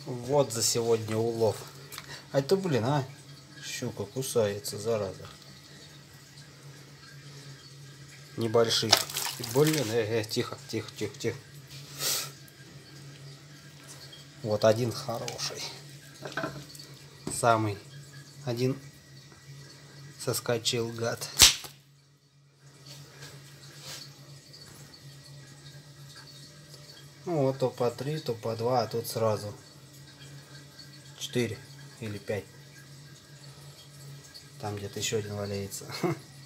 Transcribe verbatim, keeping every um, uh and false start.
Вот за сегодня улов. А это, блин, а? Щука кусается, зараза. Небольшие. Блин, э, э, тихо, тихо, тихо, тихо. Вот один хороший. Самый. Один соскочил, гад. Ну вот то по три, то по два, а тут сразу четыре или пять. Там где-то еще один валяется.